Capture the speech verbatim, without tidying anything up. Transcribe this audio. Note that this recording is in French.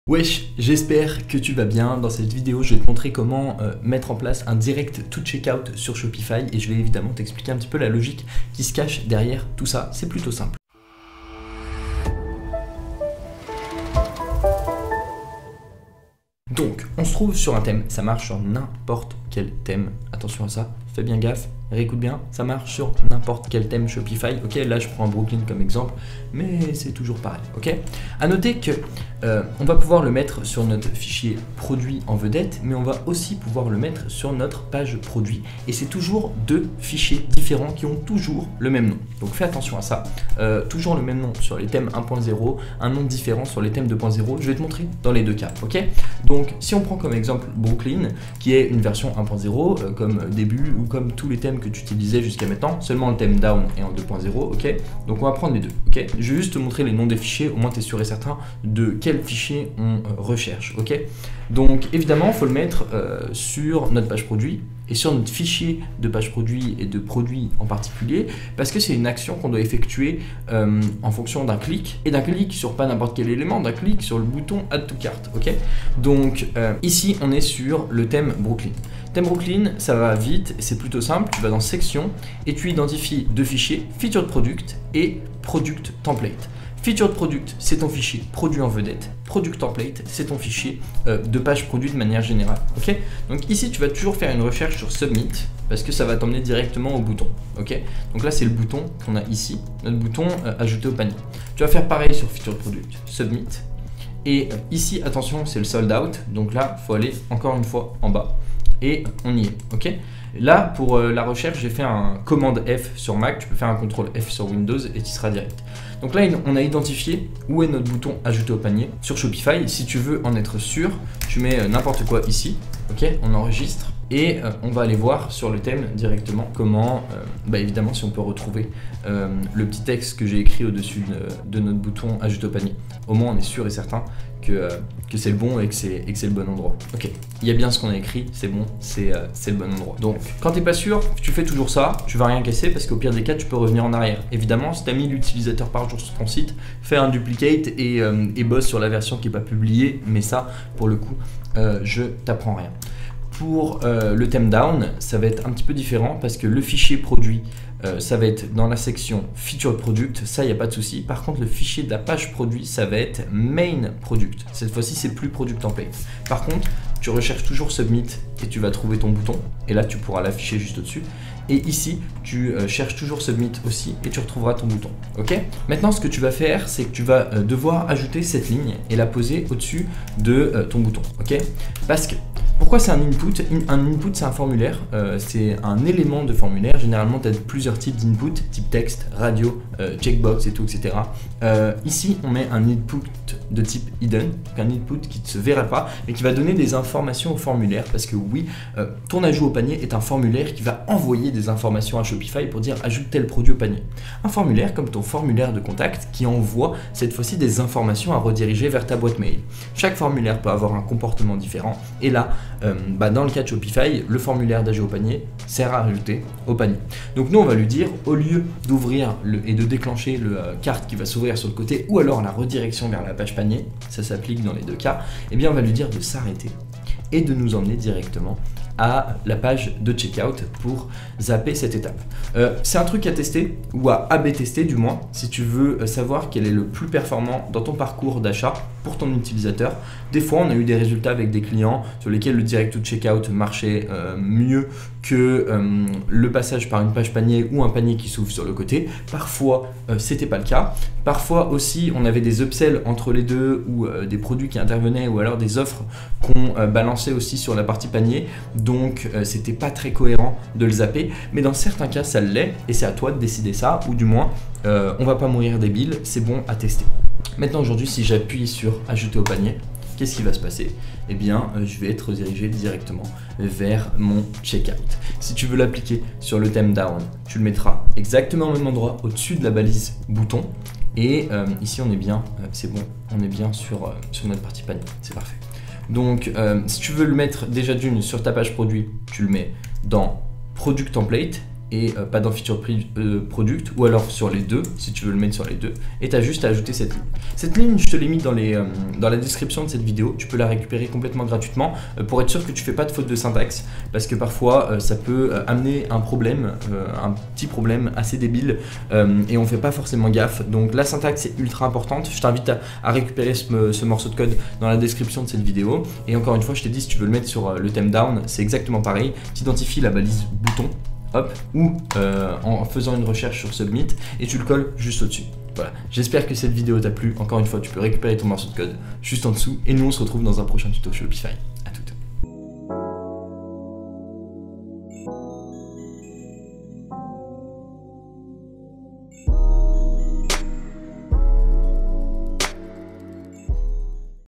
Wesh, j'espère que tu vas bien. Dans cette vidéo, je vais te montrer comment euh, mettre en place un direct to checkout sur Shopify et je vais évidemment t'expliquer un petit peu la logique qui se cache derrière tout ça. C'est plutôt simple. Donc, on se trouve sur un thème, ça marche sur n'importe quel thème. Attention à ça, fais bien gaffe, réécoute bien, ça marche sur n'importe quel thème Shopify. Ok, là je prends un Brooklyn comme exemple, mais c'est toujours pareil. Ok, à noter que euh, on va pouvoir le mettre sur notre fichier produit en vedette, mais on va aussi pouvoir le mettre sur notre page produit. Et c'est toujours deux fichiers différents qui ont toujours le même nom. Donc fais attention à ça. Euh, toujours le même nom sur les thèmes un point zéro, un nom différent sur les thèmes deux point zéro. Je vais te montrer dans les deux cas. Ok, donc si on prend comme exemple Brooklyn, qui est une version un point zéro euh, comme début ou comme tous les thèmes que tu utilisais jusqu'à maintenant, seulement le thème down est en deux point zéro. Ok, donc on va prendre les deux. Ok, je vais juste te montrer les noms des fichiers, au moins tu es sûr et certain de quel fichier on euh, recherche. Ok, donc évidemment il faut le mettre euh, sur notre page produit et sur notre fichier de page produit et de produit en particulier, parce que c'est une action qu'on doit effectuer euh, en fonction d'un clic, et d'un clic sur pas n'importe quel élément, d'un clic sur le bouton Add to Cart. Ok, donc euh, ici on est sur le thème Brooklyn. Thème Brooklyn, ça va vite, c'est plutôt simple, tu vas dans section et tu identifies deux fichiers, Featured Product et Product Template. Featured Product, c'est ton fichier produit en vedette. Product Template, c'est ton fichier euh, de page produit de manière générale. Ok, donc ici, tu vas toujours faire une recherche sur Submit parce que ça va t'emmener directement au bouton. Ok, donc là, c'est le bouton qu'on a ici, notre bouton euh, ajouter au panier. Tu vas faire pareil sur Featured Product, Submit. Et euh, ici, attention, c'est le sold out. Donc là, il faut aller encore une fois en bas. Et on y est. Ok, là, pour euh, la recherche, j'ai fait un commande F sur Mac. Tu peux faire un contrôle F sur Windows et tu seras direct. Donc là, on a identifié où est notre bouton ajouter au panier sur Shopify. Si tu veux en être sûr, tu mets n'importe quoi ici. Ok, on enregistre et euh, on va aller voir sur le thème directement comment, euh, bah évidemment, si on peut retrouver euh, le petit texte que j'ai écrit au-dessus de, de notre bouton ajouter au panier. Au moins, on est sûr et certain que, euh, que c'est le bon et que c'est le bon endroit. Ok, il y a bien ce qu'on a écrit, c'est bon, c'est euh, le bon endroit. Donc, quand tu n'es pas sûr, tu fais toujours ça, tu vas rien casser parce qu'au pire des cas, tu peux revenir en arrière. Évidemment, si tu as mis l'utilisateur par jour sur ton site, fais un duplicate et, euh, et bosse sur la version qui n'est pas publiée, mais ça, pour le coup, euh, je t'apprends rien. Pour euh, le thème down, ça va être un petit peu différent parce que le fichier produit, euh, ça va être dans la section Featured Product, ça il n'y a pas de souci. Par contre, le fichier de la page produit, ça va être Main Product. Cette fois-ci, c'est plus Product Template. Par contre, tu recherches toujours Submit et tu vas trouver ton bouton. Et là, tu pourras l'afficher juste au-dessus. Et ici, tu euh, cherches toujours Submit aussi et tu retrouveras ton bouton. Ok. Maintenant, ce que tu vas faire, c'est que tu vas euh, devoir ajouter cette ligne et la poser au-dessus de euh, ton bouton. Ok. Parce que pourquoi c'est un input? Un input, c'est un formulaire, euh, c'est un élément de formulaire. Généralement, tu as plusieurs types d'input, type texte, radio, euh, checkbox et tout, et cetera. Euh, ici, on met un input de type hidden, donc un input qui ne se verra pas, mais qui va donner des informations au formulaire. Parce que oui, euh, ton ajout au panier est un formulaire qui va envoyer des informations à Shopify pour dire ajoute tel produit au panier. Un formulaire comme ton formulaire de contact qui envoie cette fois-ci des informations à rediriger vers ta boîte mail. Chaque formulaire peut avoir un comportement différent. Et là, Euh, bah dans le cas de Shopify, le formulaire d'ajout au panier sert à rajouter au panier. Donc nous on va lui dire, au lieu d'ouvrir et de déclencher le euh, carte qui va s'ouvrir sur le côté ou alors la redirection vers la page panier, ça s'applique dans les deux cas, et eh bien on va lui dire de s'arrêter et de nous emmener directement à la page de checkout pour zapper cette étape. Euh, c'est un truc à tester ou à A B tester du moins si tu veux savoir quel est le plus performant dans ton parcours d'achat pour ton utilisateur. Des fois, on a eu des résultats avec des clients sur lesquels le direct to checkout marchait euh, mieux que euh, le passage par une page panier ou un panier qui s'ouvre sur le côté. Parfois, euh, c'était pas le cas. Parfois aussi, on avait des upsells entre les deux ou euh, des produits qui intervenaient ou alors des offres qu'on euh, balançait aussi sur la partie panier. Donc, euh, c'était pas très cohérent de le zapper. Mais dans certains cas, ça l'est et c'est à toi de décider ça ou du moins, euh, on va pas mourir débile. C'est bon à tester. Maintenant, aujourd'hui, si j'appuie sur ajouter au panier, qu'est-ce qui va se passer? Eh bien, euh, je vais être redirigé directement vers mon checkout. Si tu veux l'appliquer sur le thème down, tu le mettras exactement au même endroit au-dessus de la balise bouton. Et euh, ici, on est bien, euh, c'est bon, on est bien sur, euh, sur notre partie panier, c'est parfait. Donc, euh, si tu veux le mettre déjà d'une sur ta page produit, tu le mets dans Product Template et euh, pas dans feature euh, product, ou alors sur les deux, si tu veux le mettre sur les deux, et tu as juste à ajouter cette ligne. Cette ligne, je te l'ai mis dans, les, euh, dans la description de cette vidéo, tu peux la récupérer complètement gratuitement euh, pour être sûr que tu fais pas de faute de syntaxe, parce que parfois euh, ça peut euh, amener un problème, euh, un petit problème assez débile, euh, et on fait pas forcément gaffe. Donc la syntaxe est ultra importante, je t'invite à, à récupérer ce, ce morceau de code dans la description de cette vidéo, et encore une fois je t'ai dit, si tu veux le mettre sur le thème down, c'est exactement pareil, tu identifies la balise bouton, hop, ou euh, en faisant une recherche sur Submit, et tu le colles juste au-dessus. Voilà, j'espère que cette vidéo t'a plu. Encore une fois, tu peux récupérer ton morceau de code juste en dessous, et nous on se retrouve dans un prochain tuto Shopify.